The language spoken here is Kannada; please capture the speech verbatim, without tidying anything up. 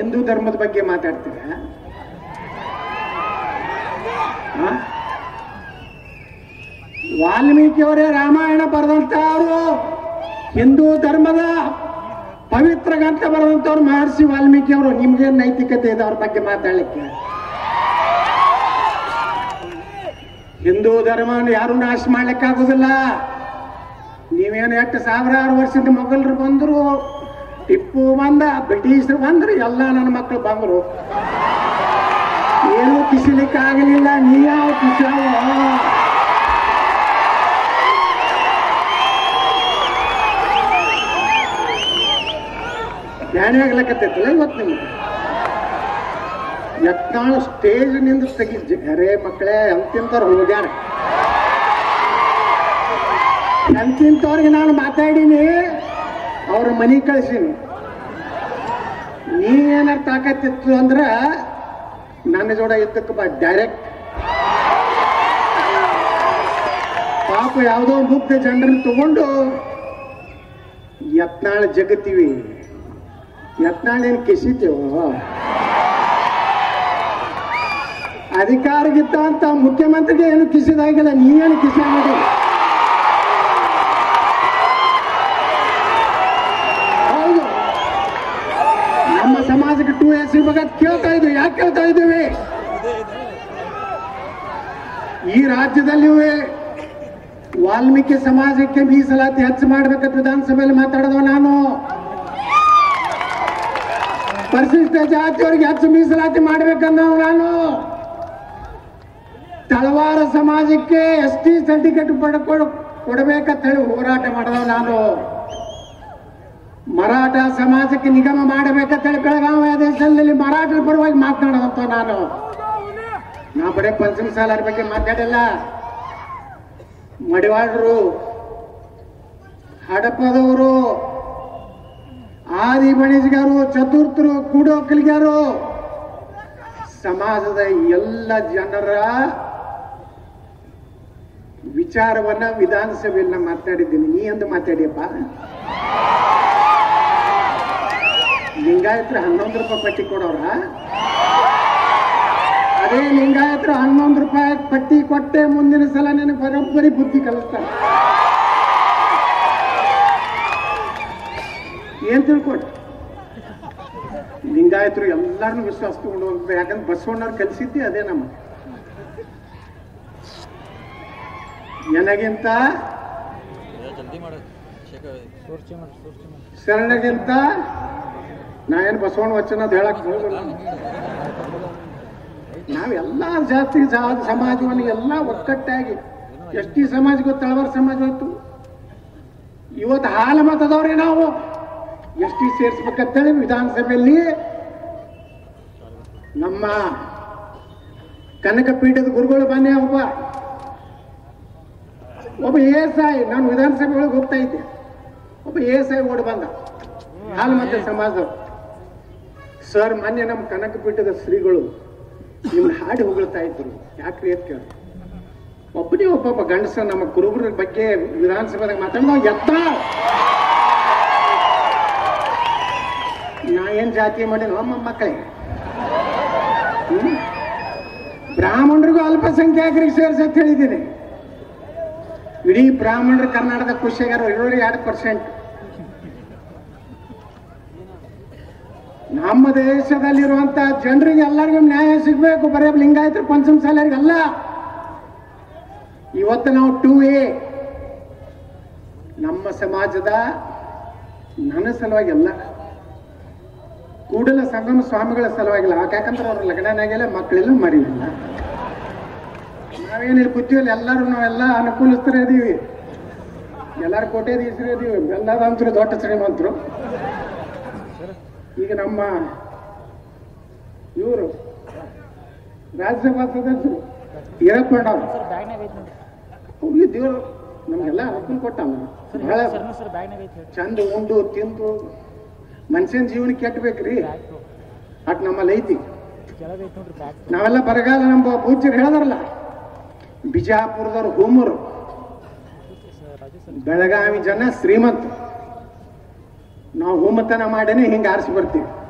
ಹಿಂದೂ ಧರ್ಮದ ಬಗ್ಗೆ ಮಾತಾಡ್ತೀರ? ವಾಲ್ಮೀಕಿ ಅವರೇ ರಾಮಾಯಣ ಬರೆದಂತ ಅವರು ಹಿಂದೂ ಧರ್ಮದ ಪವಿತ್ರ ಗ್ರಂಥ ಬರೆದಂತವ್ರು ಮಹರ್ಷಿ ವಾಲ್ಮೀಕಿ ಅವರು. ನಿಮ್ಗೇನು ನೈತಿಕತೆ ಇದೆ ಅವ್ರ ಬಗ್ಗೆ ಮಾತಾಡ್ಲಿಕ್ಕೆ? ಹಿಂದೂ ಧರ್ಮವನ್ನು ಯಾರು ನಾಶ ಮಾಡ್ಲಿಕ್ಕೆ ಆಗುದಿಲ್ಲ. ನೀವೇನು ಎಷ್ಟು ಸಾವಿರಾರು ವರ್ಷದ ಮೊಘಲರು ಬಂದರು, ಟಿಪ್ಪು ಬಂದ, ಬ್ರಿಟಿಷರು ಬಂದ್ರು, ಎಲ್ಲ ನನ್ನ ಮಕ್ಕಳು ಬಂದರು, ಏನೂ ಕಿಸಿಲಿಕ್ಕೆ ಆಗಲಿಲ್ಲ. ನೀ ಯಾವ ಕಿಸಾವ? ಧ್ಯಾನ ಆಗ್ಲಕತ್ತೈತಲ್ಲ ಇವತ್ತು ನಿಮ್ಗೆ. ಯತ್ನಾಳು ಸ್ಟೇಜ್ ನಿಂದ ತೆಗಿ. ಅರೇ ಮಕ್ಕಳೇ, ಅಂತಿಂತವ್ರು ಹೋಗ್ಯಾರ. ಅಂತಿಂತವ್ರಿಗೆ ನಾನು ಮಾತಾಡೀನಿ, ಅವ್ರ ಮನೆ ಕಳಿಸೀನಿ. ನೀವೇನಾರು ತಾಕತ್ತಿತ್ತು ಅಂದ್ರ ನನ್ನ ಜೋಡ ಇದ್ದಕ್ಕೆ ಬಾ ಡೈರೆಕ್ಟ್. ಪಾಪ ಯಾವುದೋ ಮುಗ್ಧ ಜನರನ್ನು ತಗೊಂಡು ಯತ್ನಾಳ ಜಗತ್ತೀವಿ. ಯತ್ನಾಳೇನು ಕಿಸಿತೇವೋ? ಅಧಿಕಾರಗಿತ್ತ ಅಂತ ಮುಖ್ಯಮಂತ್ರಿಗೆ ಏನು ಕಿಸಿದಾಗಿಲ್ಲ. ನೀವೇನು ಕಿಸಿ ಮಾಡಿ? ಹೌದು, ನಮ್ಮ ಸಮಾಜಕ್ಕೆ ಟೂ ಎಸ್ ಇವಾಗ ಕೇಳ್ತಾ ಇದ್ವಿ. ಯಾಕೆ ಕೇಳ್ತಾ ಇದ್ದೀವಿ? ಈ ರಾಜ್ಯದಲ್ಲಿ ವಾಲ್ಮೀಕಿ ಸಮಾಜಕ್ಕೆ ಮೀಸಲಾತಿ ಹೆಚ್ಚು ಮಾಡ್ಬೇಕಂತ ವಿಧಾನಸಭೆಯಲ್ಲಿ ಮಾತಾಡಿದವ ನಾನು. ಪರಿಶಿಷ್ಟ ಜಾತಿಯವರಿಗೆ ಹೆಚ್ಚು ಮೀಸಲಾತಿ ಮಾಡ್ಬೇಕಂದವ ನಾನು. ತಳವಾರ ಸಮಾಜಕ್ಕೆ ಎಸ್ ಟಿ ಸರ್ಟಿಫಿಕೇಟ್ ಪಡ್ಕೊಂಡು ಕೊಡಬೇಕಂತ ಹೇಳಿ ಹೋರಾಟ ಮಾಡಿದವ ನಾನು. ಮರಾಠ ಸಮಾಜಕ್ಕೆ ನಿಗಮ ಮಾಡಬೇಕಂತ ಹೇಳಿ ಬೆಳಗಾವಿ ದೇಶದಲ್ಲಿ ಮರಾಠರ ಪರವಾಗಿ ಮಾತನಾಡೋದಂತ ನಾನು. ನಾ ಬರೀ ಪಂಚಮ ಸಾಲರ ಬಗ್ಗೆ ಮಾತಾಡಿಲ್ಲ. ಮಡಿವಾಳರು, ಹಡಪದವರು, ಆದಿ ಬಣಿಜ್ಗಾರು, ಚತುರ್ಥರು, ಕೂಡೋಕಲಿಗಾರು, ಸಮಾಜದ ಎಲ್ಲ ಜನರ ವಿಚಾರವನ್ನ ವಿಧಾನಸಭೆಯಲ್ಲಿ ಮಾತಾಡಿದ್ದೀನಿ. ನೀ ಎಂದು ಮಾತಾಡಿಯಪ್ಪ? ಲಿಂಗಾಯತ್ರ ಹನ್ನೊಂದು ರೂಪಾಯಿ ಪಟ್ಟಿ ಕೊಡೋರ? ಅದೇ ಲಿಂಗಾಯತ್ರ ಹನ್ನೊಂದು ರೂಪಾಯಿ ಪಟ್ಟಿ ಕೊಟ್ಟೆ ಮುಂದಿನ ಸಲ ನನಗೆ ಬರೋಬ್ಬರಿ ಬುದ್ಧಿ ಕಲಿಸ್ತಾರೆ. ಏನ್ ತಿಳ್ಕೊಟ್ಟು? ಲಿಂಗಾಯತರು ಎಲ್ಲಾರನ್ನು ವಿಶ್ವಾಸ ತಗೊಂಡು ಹೋಗ್ಬೇಕು. ಯಾಕಂದ್ರೆ ಬಸವಣ್ಣವ್ರು ಕಲಿಸಿದ್ದೆ ಅದೇ. ನಮ್ಮ ನನಗಿಂತ ಶರಣಗಿಂತ ನಾ ಏನು ಬಸವಣ್ಣ ವಚನ ಅಂತ ಹೇಳಕ್ ಹೋಗಲ್ಲ. ನಾವೆಲ್ಲ ಜಾತಿ ಸಮಾಜವನ್ನು ಎಲ್ಲ ಒಕ್ಕಟ್ಟಾಗಿ, ಎಸ್ ಟಿ ಸಮಾಜ ಗೊತ್ತು, ತಳವಾರ ಸಮಾಜ ಗೊತ್ತು. ಇವತ್ತು ಹಾಲು ಮತದವ್ರೆ ನಾವು ಎಸ್ ಟಿ ಸೇರಿಸ್ಬೇಕಂತೇಳಿ ವಿಧಾನಸಭೆಯಲ್ಲಿ ನಮ್ಮ ಕನಕ ಪೀಠದ ಗುರುಗಳು ಬನ್ನಿ. ಒಬ್ಬ ಒಬ್ಬ ಎ ಎಸ್ ಐ, ನಾನು ವಿಧಾನಸಭೆ ಒಳಗೆ ಹೋಗ್ತಾ ಇದ್ದೆ, ಒಬ್ಬ ಎ ಎಸ್ ಐ ಓಡಿ ಬಂದ, ಹಾಲು ಮತ ಸಮಾಜದವ್ರು. ಸರ್, ಮೊನ್ನೆ ನಮ್ಮ ಕನಕ ಪೀಠದ ಶ್ರೀಗಳು ನಿಮ್ಮನ್ನ ಹಾಡಿ ಹೊಗಳ್ತಾ ಇದ್ರು, ಯಾಕ್ರಿ ಅಂತ ಕೇಳಿ. ಒಬ್ಬನೇ ಒಬ್ಬೊಬ್ಬ ಗಂಡಸ ನಮ್ಮ ಕುರುಬರ ಬಗ್ಗೆ ವಿಧಾನಸಭೆದಾಗ ಮಾತಾಡಿದ. ಎತ್ತ ನಾ ಏನ್ ಜಾತಿ ಮಾಡಿನ ನಮ್ಮ ಮಕ್ಕಳಿಗೆ? ಬ್ರಾಹ್ಮಣರಿಗೂ ಅಲ್ಪಸಂಖ್ಯಾತರಿಗೆ ಸೇರಿಸಿ ಅಂತ ಹೇಳಿದ್ದೀನಿ. ಇಡೀ ಬ್ರಾಹ್ಮಣರು ಕರ್ನಾಟಕದ ಖುಷಿಯಾಗಾರ ಏಳೂವರೆ ಎರಡು ಪರ್ಸೆಂಟ್. ನಮ್ಮ ದೇಶದಲ್ಲಿರುವಂತ ಜನರಿಗೆ ಎಲ್ಲರಿಗೂ ನ್ಯಾಯ ಸಿಗ್ಬೇಕು, ಬರೀ ಲಿಂಗಾಯತರು ಪಂಚಮ ಸಾಲರಿಗಲ್ಲ. ಇವತ್ತು ನಾವು ಟೂ ಎ ನಮ್ಮ ಸಮಾಜದ ನನ್ನ ಸಲುವಾಗಿ ಅಲ್ಲ, ಕೂಡಲ ಸಂಗಮ ಸ್ವಾಮಿಗಳ ಸಲುವಾಗಿಲ್ಲ. ಯಾಕಂದ್ರೆ ಅವ್ರ ಲಗ್ನಾಗಿಲ್ಲ, ಮಕ್ಕಳೆಲ್ಲ ಮರಿಯಿಲ್ಲ. ನಾವೇನಿಲ್ಲ ಬುದ್ಧಿಯಲ್ಲಿ ಎಲ್ಲರೂ ನಾವೆಲ್ಲ ಅನುಕೂಲಸ್ಥರೇ ಇದೀವಿ, ಎಲ್ಲರೂ ಕೋಟ್ಯಾಧೀಶರೇ ಇದೀವಿ, ಎಲ್ಲದಂತರು ದೊಡ್ಡ ಶ್ರೀಮಂತರು. ಈಗ ನಮ್ಮ ಇವರು ರಾಜ್ಯಸಭಾ ಸದಸ್ಯರು ಇರಕೊಂಡವ್ರು ಹೋಗಿ ದೇವರು ನಮ್ಗೆಲ್ಲ ಅನುಕೂಲ ಕೊಟ್ಟಲ್ಲ. ಬಹಳ ಚಂದ ಉಂಡು ತಿಂದು ಮನುಷ್ಯನ ಜೀವನ ಕೆಟ್ಟಬೇಕ್ರಿ, ಅಟ್ ನಮ್ಮಲ್ಲಿ ಐತಿ. ನಾವೆಲ್ಲ ಬರಗಾಲ ನಮ್ಮ ಪೂಜ್ಯರು ಹೇಳಿದಾರಲ್ಲ, ಬಿಜಾಪುರದವ್ರು ಹೋಮರು, ಬೆಳಗಾವಿ ಜನ ಶ್ರೀಮಂತ. ನಾವು ಹೋಮತನ ಮಾಡೇನೆ ಹಿಂಗೆ ಆರಿಸಿ ಬರ್ತೀವಿ.